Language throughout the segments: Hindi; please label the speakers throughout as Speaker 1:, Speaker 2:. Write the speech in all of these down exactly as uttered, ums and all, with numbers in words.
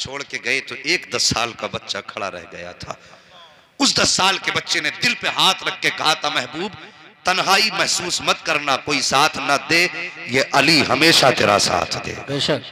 Speaker 1: छोड़ के गए तो एक दस साल का बच्चा खड़ा रह गया था। उस दस साल के बच्चे ने दिल पे हाथ रख के कहा था, महबूब तन्हाई महसूस मत करना, कोई साथ ना दे, ये अली हमेशा तेरा साथ दे। बेशक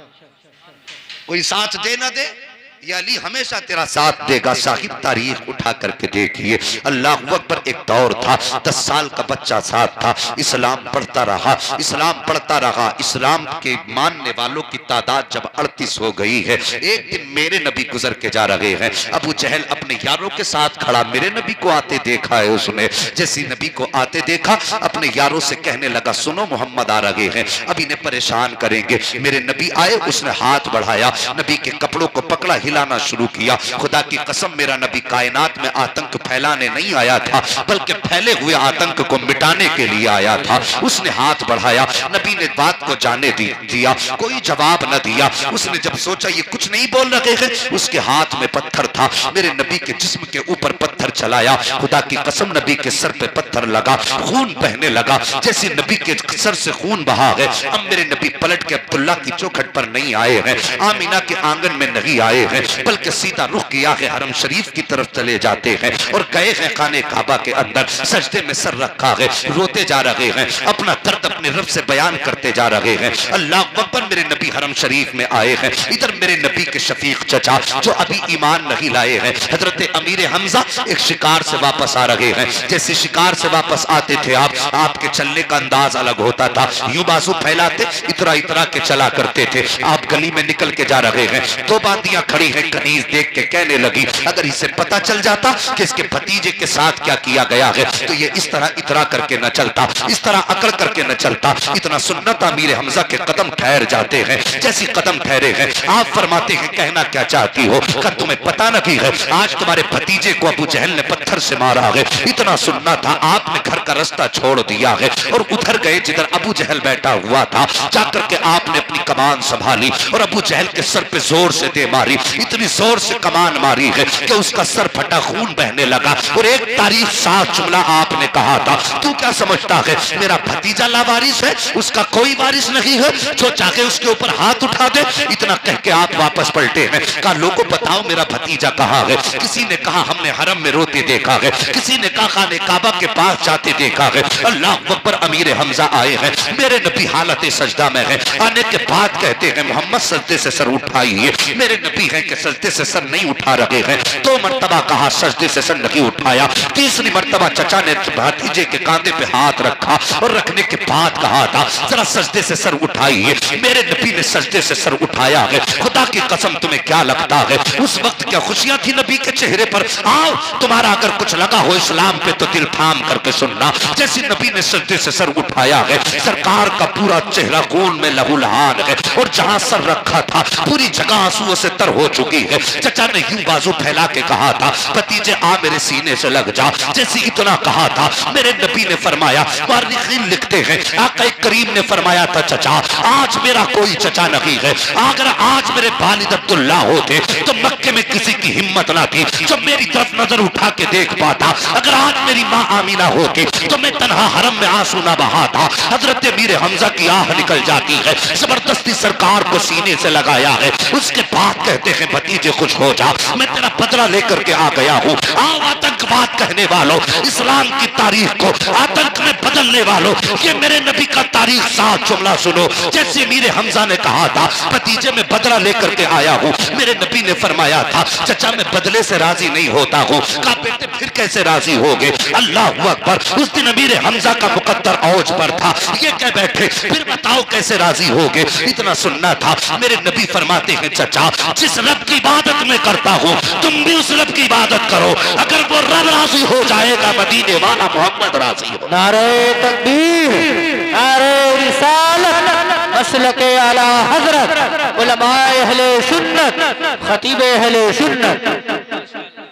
Speaker 1: कोई साथ दे ना दे, ये अली हमेशा तेरा साथ देगा। साहिब तारीख उठा करके देखिए, अल्लाह अकबर, एक दौर था, दस साल का बच्चा साथ था, इस्लाम पढ़ता रहा, इस्लाम पढ़ता रहा। इस्लाम के मानने वालों की तादाद जब अड़तीस हो गई है, एक दिन मेरे नबी गुजर के जा रहे हैं। अबू जहल अपने यारों के साथ खड़ा, मेरे नबी को आते देखा है उसने। जैसे नबी को आते देखा, अपने यारों से कहने लगा, सुनो मोहम्मद आ रहे हैं, अब इन्हें परेशान करेंगे। मेरे नबी आए, उसने हाथ बढ़ाया, नबी के कपड़ों को पकड़ा, हिलाना शुरू किया। खुदा की कसम, मेरा नबी कायनात में आतंक फैलाने नहीं आया था, बल्कि फैले हुए आतंक को मिटाने के लिए आया था। उसने हाथ बढ़ाया, नबी ने बात को जाने दी, दिया, कोई जवाब न दिया। उसने जब सोचा ये कुछ नहीं बोल रहे हैं, उसके हाथ में पत्थर था, मेरे नबी के जिस्म के ऊपर पत्थर चलाया। खुदा की कसम, नबी के सर पे पत्थर लगा, खून बहने लगा। जैसे नबी के सर से खून बहा है, अब मेरे नबी पलट के अब्दुल्ला की चौखट पर नहीं आए हैं, आमीना के आंगन में नहीं आए हैं, बल्कि सीधा रुख किया है हरम शरीफ की तरफ चले जाते हैं और गए हैं खाने काबा के अंदर, सजदे में सर रखा है, रोते जा रहे हैं, अपना दर्द अपने रब से बयान करते जा रहे हैं। अल्लाह अकबर, मेरे नबी हरम शरीफ में आए हैं। इधर मेरे नबी के शफीक चचा जो अभी ईमान नहीं लाए हैं, हजरत अमीर हमजा, एक शिकार से वापस आ रहे हैं। जैसे शिकार से वापस आते थे आप, आपके चलने का अंदाज अलग होता था, यूं बाजू फैलाते, इतरा इतरा के चला करते थे। आप गली में निकल के जा रहे हैं, दो बांदियां खड़ी हैं, कनीज देख के कहने लगी, अगर इसे पता चल जाता कि इसके भतीजे के साथ क्या किया गया है, तो ये इस तरह इतरा करके न चलता, इस तरह अकड़ करके न चलता। इतना सुन्नत अमीर हमजा के कदम ठहर जाते हैं। जैसे कदम ठहरे हैं, आप फरमाते हैं, कहना क्या चाहती हो? क्या तुम्हें पता नहीं है, आज तुम्हारे भतीजे को अबू जहल ने पत्थर से मारा है। इतना सुनना था, आपने घर का रास्ता छोड़ दिया है और उधर गए जिधर अबू जहल बैठा हुआ था। जाकर के आपने अपनी कमान संभाली और अबू जहल के सर पे जोर से दे मारी। इतनी जोर से कमान मारी है कि उसका सर फटा, खून बहने लगा। और एक तारीफ साफ जुमला आपने कहा था, तू क्या समझता है मेरा भतीजा लावारिस है, उसका कोई वारिस नहीं है, जो चाहे उसके ऊपर हाथ उठा दे। इतना कह के आप वापस पलटे हैं। कहा, लोगों बताओ मेरा भतीजा कहाँ है? किसी ने कहा हमने हरम में रोते देखा है, किसी ने कहा खाने काबा के पास जाते देखा है। अल्लाह अकबर, अमीर हमजा आए हैं, मेरे नबी हालत सजदा में है। आने के बाद कहते हैं, मोहम्मद सजदे से सर उठाइए। मेरे नबी हैं कि सजदे से सर नहीं उठा रहे हैं। दो मर्तबा कहा, सजदे से सर नहीं उठाया। तीसरी मर्तबा चचा ने भतीजे के कांधे पे हाथ रखा और रखने के बाद कहा था, जरा सजदे से सर उठाइए। मेरे नबी ने सजदे से सर उठाया है। खुदा की कसम, तुम्हें क्या लगता है उस वक्त क्या खुशियां थी नबी के चेहरे पर? आओ, तुम्हारा अगर कुछ लगा हो इस्लाम पे तो दिल थाम करके सुनना। जैसे नबी ने सजदे से सर उठाया है, सरकार का पूरा चेहरा खून में लहूलुहान है और जहां सर रखा था पूरी जगह आंसुओं से तर हो चुकी है। चचा ने यूं बाजू फैला के कहा था, भतीजे आ मेरे सीने से लग जा। जैसे इतना कहा था, मेरे नबी ने फरमाया, मुअर्रिखीन लिखते हैं, आका करीम ने फरमाया था, चचा आज मेरा कोई चचा नहीं है। अगर आज मेरे वालिद अब्दुल्ला होते तो मक्के में किसी की हिम्मत ना थी जो मेरी तरफ नजर उठा के देख पाता। अगर आज मेरी माँ आमीना होती तो मैं तन्हा हरम में आंसू ना बहाता। हजरत मीर हमजा की आह निकल जाती है, जबरदस्ती सरकार को सीने से लगाया है। उसके बाद कहते हैं, भतीजे खुश हो जा, मैं तेरा बदला लेकर के आ गया हूँ। आओ आतंकवाद कहने वालों, इस्लाम की तारीख को आतंक में बदलने वालों, ये मेरे नबी का तारीख साथ जुमला सुनो। जैसे मीर हमजा ने कहा था, भतीजे में बदला लेकर के आया हूँ। मेरे नबी ने फरमाया था, चचा मैं बदले से राजी नहीं होता हूँ। कहा, बेटे फिर कैसे राजी होगे? अल्लाह अकबर, उस दिन मीर हमजा का मुकद्दर औज पर था। ये कह बैठे, फिर बताओ कैसे राजी होगे? इतना सुनना था। मेरे नबी फरमाते हैं, चचा जिस रब की इबादत में करता हूँ, तुम भी उस रब की इबादत करो। अगर वो रब राजी हो जाएगा, मदीने वाला मोहम्मद राजी हो।
Speaker 2: नारे तकबीर, नारे रिसालत, मसलके आला हजरत, उलमाए अहले सुन्नत, खतीबे अहले सुन्नत।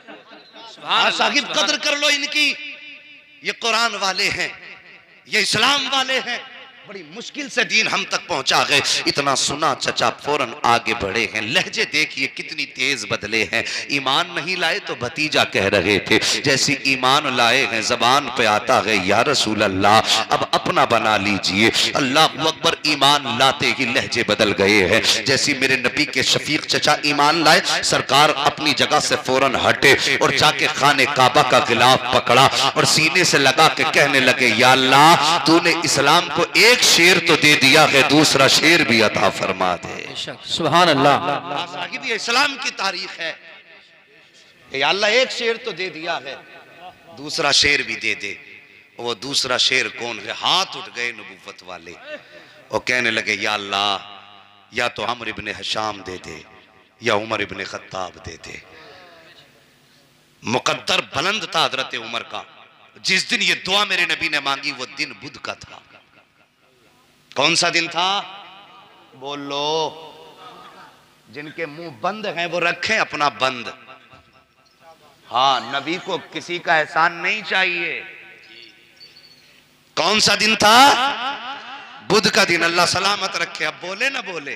Speaker 1: साहिब कदर कर लो इनकी, ये कुरान वाले हैं, ये इस्लाम वाले हैं। बड़ी मुश्किल से दीन हम तक पहुंचा गए। इतना सुना चचा फौरन आगे बढ़े हैं। लहजे देखिए कितनी तेज बदले हैं। ईमान नहीं लाए तो भतीजा कह रहे थे, जैसे ईमान लाए हैं जबान पे आता है या रसूल अल्लाह, अब अपना बना लीजिए। अल्लाह अकबर, पर ईमान लाते ही लहजे बदल गए हैं। जैसी मेरे नबी के शफीक चचा ईमान लाए, सरकार अपनी जगह से फौरन हटे और जाके खाने काबा का गिलाफ पकड़ा और सीने से लगा के कहने लगे, या अल्लाह तूने इस्लाम को एक शेर तो दे दिया है, दूसरा शेर भी अता फरमा दे।
Speaker 2: सुभान अल्लाह।
Speaker 1: साहिब ये इस्लाम की तारीख है, या अल्लाह एक शेर तो दे दिया है, दूसरा शेर भी दे दे। वो दूसरा शेर कौन है? हाथ उठ गए नबूवत वाले और कहने लगे, या अल्लाह या तो अमर इब्ने हशाम दे दे या उमर इब्ने खत्ताब दे दे। मुकद्दर बुलंद था हजरत उमर का। जिस दिन ये दुआ मेरे नबी ने मांगी वो दिन बुध का था। कौन सा दिन था? बोलो। जिनके मुंह बंद हैं वो रखें अपना बंद। हाँ, नबी को किसी का एहसान नहीं चाहिए। कौन सा दिन था? बुध का दिन। अल्लाह सलामत रखे। अब बोले ना बोले।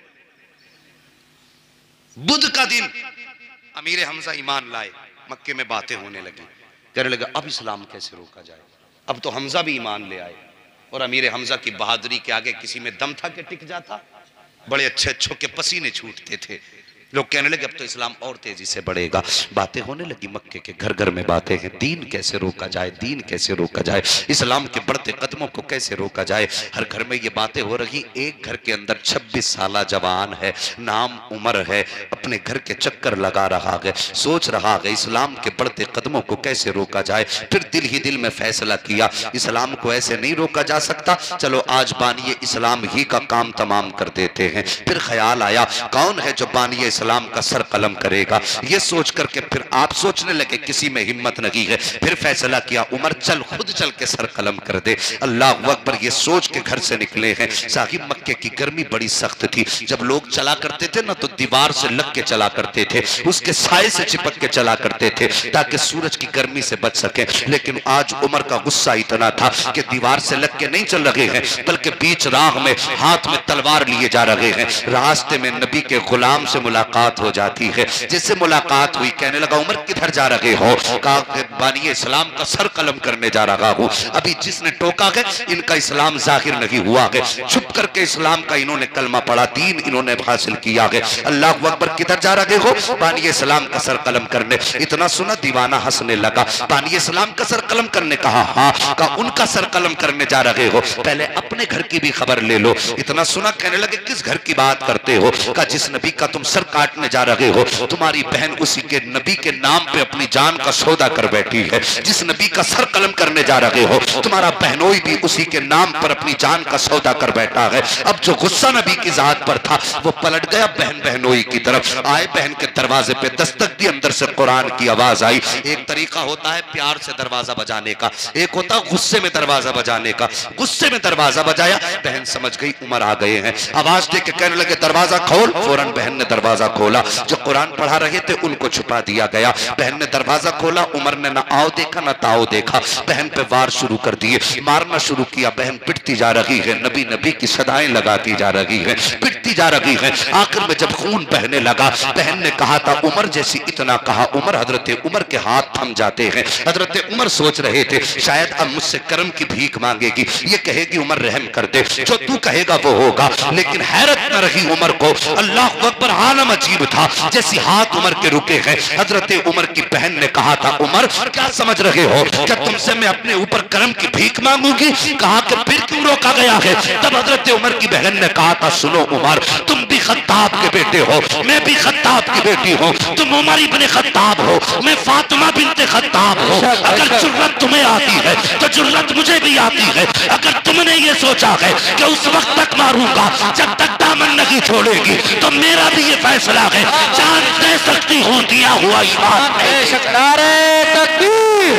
Speaker 1: बुध का दिन अमीर हमजा ईमान लाए, मक्के में बातें होने लगी। कहने लगे अब इस्लाम कैसे रोका जाए। अब तो हमजा भी ईमान ले आए और अमीर हमजा की बहादुरी के आगे किसी में दम था कि टिक जाता। बड़े अच्छे अच्छों के पसीने छूटते थे। लोग कहने लगे अब तो इस्लाम और तेजी से बढ़ेगा। बातें होने लगी मक्के के घर घर में बातें हैं, दीन कैसे रोका जाए, दीन कैसे रोका जाए, इस्लाम के बढ़ते कदमों को कैसे रोका जाए। हर घर में ये बातें हो रही। एक घर के अंदर छब्बीस साल जवान है, नाम उमर है, अपने घर के चक्कर लगा रहा है, सोच रहा है इस्लाम के बढ़ते कदमों को कैसे रोका जाए। फिर दिल ही दिल में फैसला किया इस्लाम को ऐसे नहीं रोका जा सकता, चलो आज बानिए इस्लाम ही का काम तमाम कर देते हैं। फिर ख्याल आया कौन है जो बानिए इस्लाम का सर कलम करेगा। ये सोच करके फिर आप सोचने लगे किसी में हिम्मत नहीं है। फिर फैसला किया उमर चल खुद चल के सर कलम कर दे। अल्लाह अकबर। ये सोच के घर से निकले हैं। साहिब मक्के की गर्मी बड़ी सख्त थी। जब लोग चला करते थे ना तो दीवार से लग के चला करते थे, उसके साए से चिपक के चला करते थे ताकि सूरज की गर्मी से बच सके। लेकिन आज उमर का गुस्सा इतना था कि दीवार से लग के नहीं चल रहे हैं बल्कि बीच राह में हाथ में तलवार लिए जा रहे हैं। रास्ते में नबी के गुलाम से मुलाकात हो जाती है। जिससे मुलाकात हुई कहने लगा उमर किधर जा रहे हो? कहा कि बानी इस्लाम का सर कलम करने जा रहा हूं। अभी जिसने टोका है इनका इस्लाम जाहिर नहीं हुआ है। छुप करके इस्लाम का इन्होंने कलमा पढ़ा, दीन इन्होंने हासिल किया है। अल्लाह अकबर। किधर जा रहे हो? बानी इस्लाम का सर कलम करने। इतना सुना दीवाना हंसने लगा। बानी इस्लाम का सर कलम करने? कहा हाँ। कहा उनका सर कलम करने जा रहे हो, पहले अपने घर की भी खबर ले लो। इतना सुना कहने लगे किस घर की बात करते हो? कहा जिस नबी का तुम सर काटने जा रहे हो तुम्हारी बहन उसी के नबी के नाम पे अपनी जान का सौदा कर बैठी है। जिस नबी का सर कलम करने जा रहे हो तुम्हारा बहनोई भी उसी के नाम पर अपनी जान का सौदा कर बैठा है। अब जो गुस्सा नबी की जात पर था वो पलट गया बहन बहनोई की तरफ। आए बहन के दरवाजे पे दस्तक दी, अंदर से कुरान की आवाज आई। एक तरीका होता है प्यार से दरवाजा बजाने का, एक होता है गुस्से में दरवाजा बजाने का। गुस्से में दरवाजा बजाया, बहन समझ गई उमर आ गए हैं। आवाज दे के कहने लगे दरवाजा खोल। फौरन बहन ने दरवाजा खोला। जो कुरान पढ़ा रहे थे उनको छुपा दिया गया। बहन ने दरवाजा खोला। उमर ने ना आओ देखा ना ताओ देखा, बहन पे वार शुरू कर दिए, मारना शुरू किया। बहन पिटती जा रही है, नबी नबी की सदाएं लगाती जा रही है, पिटती जा रही है। आखिर में जब खून बहने लगा, बहन ने कहा था उमर जैसी इतना कहा। उमर हजरत उमर के हाथ थम जाते हैं। हजरत उमर सोच रहे थे शायद अब मुझसे कर्म की भीख मांगेगी, ये कहेगी उमर रहम कर दे, जो तू कहेगा वो होगा। लेकिन हैरत न रही उमर को। अल्लाह अकबर। आलम अजीब था। जैसी हाथ उमर के रुके हैं, हजरत उमर की बहन ने कहा था उमर क्या समझ रहे हो, क्या तुमसे मैं अपने ऊपर कर्म की भीख मांगूंगी? कहा कि फिर क्यों रोका गया है? तब हजरत उमर की बहन ने कहा था सुनो उमर, तुम भी खत्ताब के बेटे हो, मैं भी खत्ताब की बेटी हूँ। तुम उमर इब्ने खत्ताब हो, मैं फातिमा बिन्ते खत्ताब हूँ। अगर जुर्रत तुम्हें आती है तो जुर्रत मुझे भी आती है। अगर तुमने ये सोचा है कि उस वक्त तक मारूंगा जब तक दामन नहीं छोड़ेगी, तो मेरा भी ये फैसला है, जान दे सकती हूँ दिया हुआ ईमान।
Speaker 2: नारे तकबीर,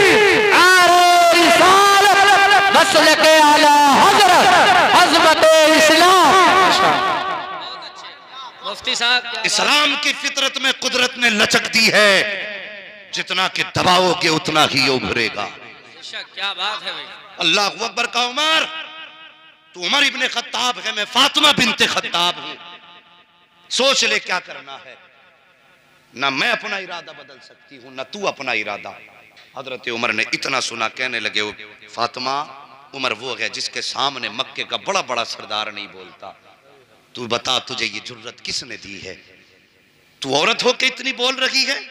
Speaker 2: नारे रिसालत, मसलके आला हज़रत अज़मत इस्लाम। मुफ्ती साहब,
Speaker 1: इस्लाम की फितरत में कुदरत ने लचक दी है, जितना कि दबाओगे उतना ही उभरेगा।
Speaker 2: क्या बात है भाई।
Speaker 1: अल्लाह अकबर। का उमर तू उमर इब्ने खत्ताब है, मैं फातिमा बिन्ते खत्ताब हूं। सोच ले क्या करना है। ना मैं अपना इरादा बदल सकती हूं ना तू अपना इरादा। हजरत उमर ने इतना सुना कहने लगे फातिमा उमर वो है जिसके सामने मक्के का बड़ा बड़ा सरदार नहीं बोलता। तू बता तुझे ये जुर्रत किसने दी है? तू औरत होके इतनी बोल रही है?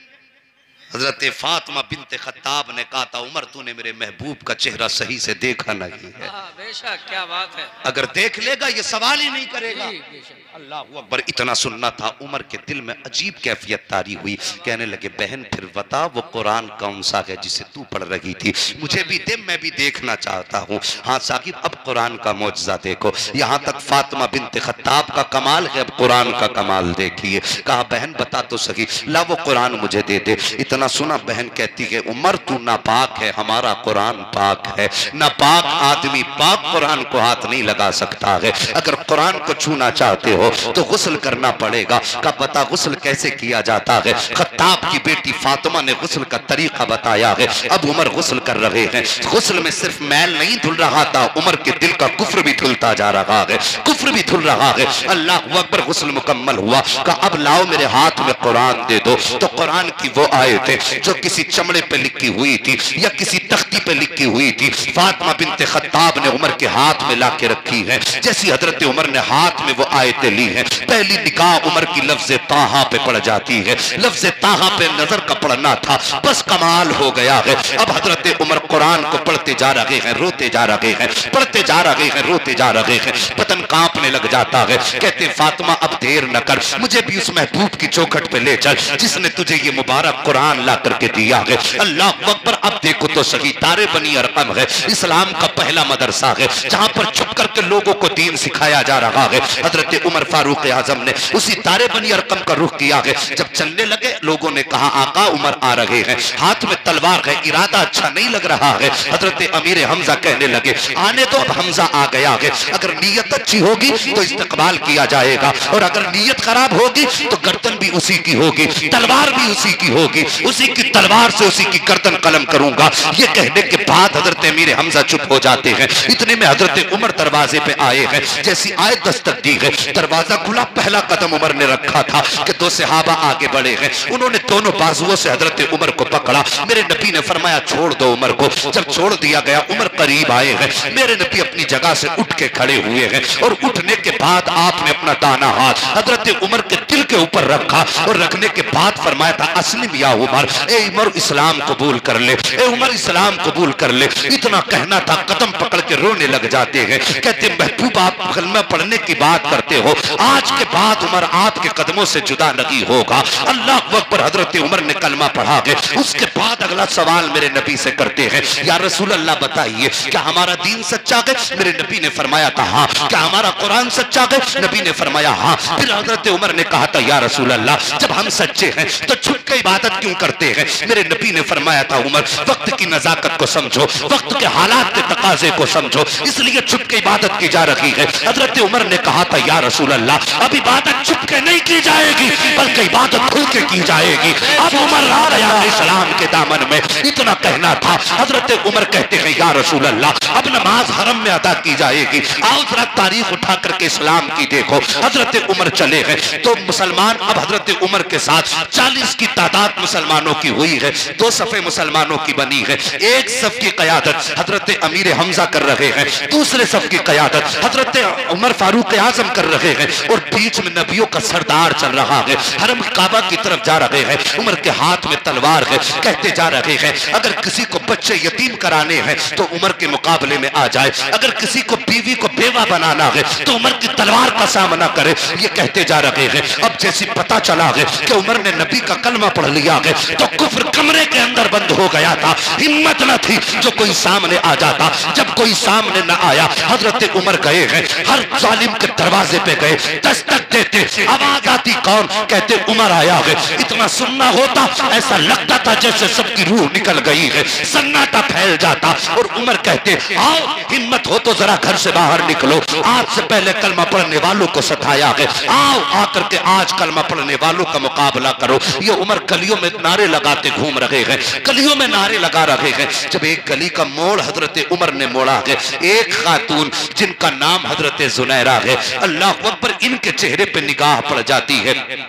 Speaker 1: हजरत फातिमा बिनते खत्ताब ने कहा था उमर तूने मेरे महबूब का चेहरा सही से देखा नहीं है।
Speaker 2: बेशक क्या बात है।
Speaker 1: अगर देख लेगा ये सवाल ही नहीं करेगा। अल्लाह अकबर। इतना सुनना था उमर के दिल में अजीब कैफियत तारी हुई। कहने लगे बहन फिर बता वो कुरान कौन सा है जिसे तू पढ़ रही थी? मुझे भी दे, मैं भी देखना चाहता हूँ। हाँ साकिब अब कुरान का मौजज़ा देखो। यहाँ तक फातिमा बिनते खत्ताब का कमाल है, अब कुरान का कमाल देखिए। कहा बहन बता तो सही, ला वो कुरान मुझे दे दे। इतना सुना बहन कहती है उमर तू नापाक है, हमारा कुरान पाक है। नापाक आदमी पाक कुरान को हाथ नहीं लगा सकता है। अगर कुरान को छूना चाहते हो तो गुस्ल करना पड़ेगा। का पता गुस्ल कैसे किया जाता है? खत्ताब की बेटी फातिमा ने गुस्ल का तरीका बताया है। अब उमर गुस्ल कर रहे हैं। गुस्ल में सिर्फ मैल नहीं धुल रहा था, उमर के दिल का कुफ्र भी धुलता जा रहा है, कुफ्र भी धुल रहा है। अल्लाह अकबर। गुस्ल मुकम्मल हुआ। का अब लाओ मेरे हाथ में कुरान दे दो। तो कुरान की वो आयतें जो किसी चमड़े पे लिखी हुई थी या किसी तख्ती पे लिखी हुई थी, फातिमा बिनते खत्ताब ने उमर के हाथ में लाके रखी है। जैसी हजरत उमर ने हाथ में वो आयतें ली हैं, पहली निगाह उमर की लफ्ज़ ताहा पे पड़ जाती है। लफ्ज़ ताहा पे नजर का पड़ना था, बस कमाल हो गया है। अब हजरत उमर कुरान को पढ़ते जा रहे हैं, रोते जा रहे हैं, पढ़ते जा रहे हैं, रोते जा रहे हैं। बदन कांपने लग जाता है। कहते फातिमा अब देर न कर, मुझे भी उस महबूब की चौखट पे ले चल जिसने तुझे ये मुबारक कुरान ला करके दिया है। अल्लाह अकबर। अब देखो तो सही, तारे बनी अरकम है, इस्लाम का पहला मदरसा है जहां पर छुप करके लोगों को दीन सिखाया जा रहा है। हजरत उमर फारूक आजम ने उसी तारे बनी अरकम का रुख किया है। जब चलने लगे लोगों ने कहा आका उमर आ रहे हैं, हाथ में तलवार है, इरादा अच्छा नहीं लग रहा है। हजरत अमीर हमजा कहने लगे आने तो, अब हमजा आ गया है। अगर नीयत अच्छी होगी तो इस्तकबाल किया जाएगा, और अगर नीयत खराब होगी तो गर्दन भी उसी की होगी, तलवार भी उसी की होगी, उसी की तलवार से उसी की गर्दन कलम करूंगा। ये कहने के बाद हजरत अमीर हमजा चुप हो जाते हैं। इतने में हजरत उमर दरवाजे पे आए हैं। जैसी आयत दस्तक दी है, दरवाजा खुला, पहला कदम उमर ने रखा था कि दो सहाबा आगे बढ़े हैं। उन्होंने दोनों बाजुओं से हजरत उमर को पकड़ा। मेरे नबी ने फरमाया छोड़ दो उमर को। जब छोड़ दिया गया, उमर करीब आए हैं। मेरे नबी अपनी जगह से उठ के खड़े हुए हैं, और उठने के बाद आपने अपना दाना हाथ हजरत उमर के दिल के ऊपर रखा, और रखने के बाद फरमाया था अस्लिम या उमर, ए उमर इस्लाम कबूल कर ले, ए उमर इस्लाम कबूल कर ले। इतना कहना था, कदम पकड़ के रोने लग जाते हैं। कहते महबूब आप कलमा पढ़ने की बात करते हो, आज के बाद उमर आपके कदमों से जुदा नहीं होगा। अल्लाह अकबर। हजरत उमर ने कलमा पढ़ा है। उसके बाद अगला सवाल मेरे नबी से करते हैं, या रसूल अल्लाह बताइए क्या हमारा दीन सच्चा है? मेरे नबी ने फरमाया था हाँ। क्या हमारा कुरान सच्चा है? नबी ने फरमाया हाँ। फिर हजरत उमर ने कहा था या रसूल अल्लाह जब हम सच्चे हैं तो छुप के इबादत क्यों करते हैं? मेरे नबी ने फरमाया था उमर वक्त की नजाकत को समझो, वक्त के हालात के तकाजे को समझो, इसलिए छुप के इबादत की जा रही है। हजरत उमर ने कहा था या रसूल अल्लाह अब इबादत छुप के नहीं की जाएगी बल्कि इबादत खुल के की जाएगी। अब उमर आ गया इस्लाम के दामन में। इतना कहना था। हजरत उमर कहते हैं या रसूल अल्लाह अब नमाज हरम में अदा की जाएगी। आओ जरा तारीख उठा करके इस्लाम की देखो। हजरत उमर चले गए तो मुसलमान, अब हजरत उमर के साथ चालीस की तादाद मुसलमानों की हुई है। दो सफे मुसलमानों की बनी है। एक सफ की कयादत हजरत अमीर हमजा कर रहे हैं, दूसरे सफ की कयादत हजरत उमर फारूक आजम कर रहे हैं, और बीच में नबियों का सरदार चल रहा है। हरम काबा की तरफ जा रहे हैं। उमर के हाथ में तलवार है। कहते जा रहे हैं अगर किसी को बच्चे यतीम कराने हैं तो उमर के मुकाबले में आ जाए, अगर किसी को बीवी को बेवा बनाना है तो उमर की तलवार का सामना करे। ये कहते जा रहे हैं। अब जैसी पता चला है कि उमर ने नबी का कलमा पढ़ लिया है तो कुफ्र कमरे के अंदर बंद हो गया था। हिम्मत न थी जो कोई सामने आ जाता। जब कोई सामने न आया हजरत उमर गए हैं, हर जालिम के दरवाजे पे गए, दस्तक देते, आवाज आती कौन? कहते उमर आया है। इतना सुनना होता ऐसा लगता था जैसे सबकी रूह निकल गई है, सन्नाटा फैल जाता। और उमर कहते आओ हिम्मत हो तो जरा घर से बाहर निकलो, आज से पहले कलमा पढ़ने वालों को सताया है, आओ आकर के आज कलमा पढ़ने वालों का मुकाबला करो। ये उमर गलियों में नारे लगाते घूम रहे हैं, गलियों में नारे लगा रहे हैं। जब एक गली का मोड़ हजरत उमर ने मोड़ा है, एक खातून जिनका नाम हजरत जुनैरा है, अल्लाह अकबर, इनके चेहरे पे निगाह पड़ जाती है।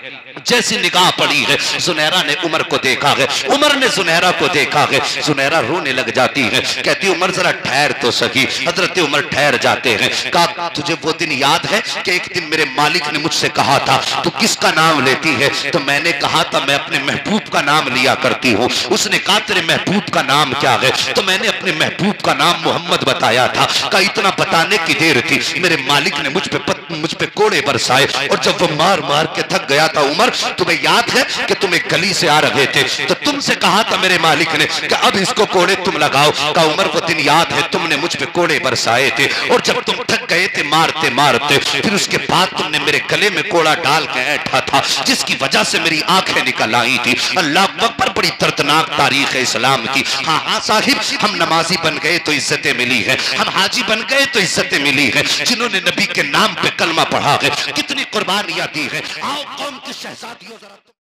Speaker 1: जैसी निगाह पड़ी है, जुनैरा ने उमर को देखा है, उमर ने जुनैरा को देखा है। जुनैरा रोने लग जाती है, कहती उमर जरा ठहर तो सकी। हजरत उमर ठहर जाते हैं। कहा तुझे वो दिन याद है कि एक दिन मेरे मालिक ने मुझसे कहा था तू किसका नाम लेती है? तो मैंने कहा था मैं अपने महबूब का नाम लिया करती हूँ। उसने कहा तेरे महबूब का नाम क्या है? तो मैंने अपने महबूब का नाम मोहम्मद बताया था। कहा इतना बताने की देर थी, मेरे मालिक ने मुझ पे मुझ पे कोड़े बरसाए, और जब वो मार मार के थक गया था उमर, तुम्हें याद है कि तुम एक गली से आ रहे थे तो तुमसे कहा था मेरे मालिक ने कि अब इसको कोड़े तुम लगाओ। कहा उमर वो दिन याद है, तुमने मुझ पे कोड़े बरसाए थे, और जब तुम थक गए थे मारते मारते, फिर उसके बाद तुमने मेरे गले में कोड़ा डाल के ऐठा था, जिसकी वजह से मेरी आंखें निकल आई थी। अल्लाह अकबर, बड़ी दर्दनाक तारीख है इस्लाम की। हाँ हाँ साहिब, हम नमाजी बन गए तो इज्जतें मिली है, हम हाजी बन गए तो इज्जतें मिली है। जिन्होंने नबी के नाम पे कलमा पढ़ा है, कितनी कुर्बानियां दी है। आओ कौम की शहजादियों जरा